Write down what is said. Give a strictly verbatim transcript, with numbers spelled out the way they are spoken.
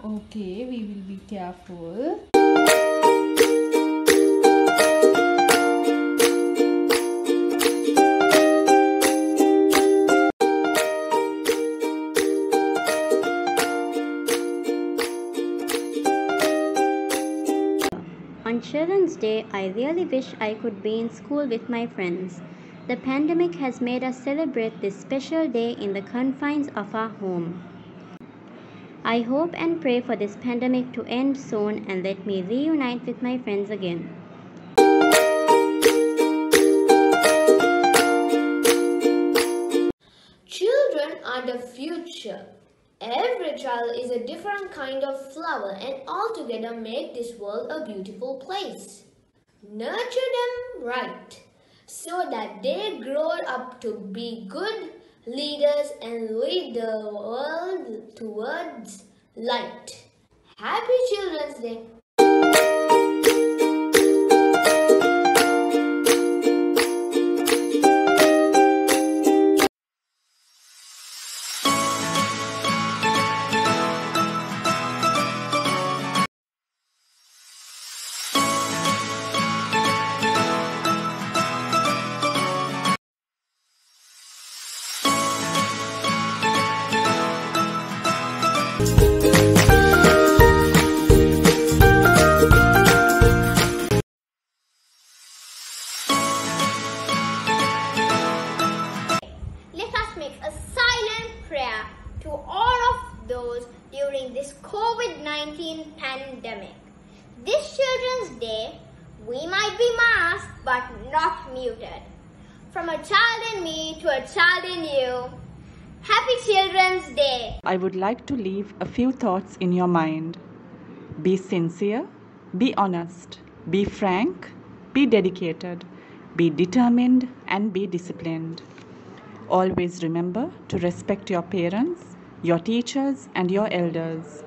Okay, we will be careful. On Children's Day, I really wish I could be in school with my friends. The pandemic has made us celebrate this special day in the confines of our home. I hope and pray for this pandemic to end soon and let me reunite with my friends again. Children are the future. Every child is a different kind of flower and all together make this world a beautiful place. Nurture them right so that they grow up to be good leaders and lead the world towards light. Happy Children's Day! Let us make a silent prayer to all of those during this COVID nineteen pandemic. This Children's Day, we might be masked but not muted. From a child in me to a child in you, Happy Children's Day! I would like to leave a few thoughts in your mind. Be sincere, be honest, be frank, be dedicated, be determined, and be disciplined. Always remember to respect your parents, your teachers, and your elders.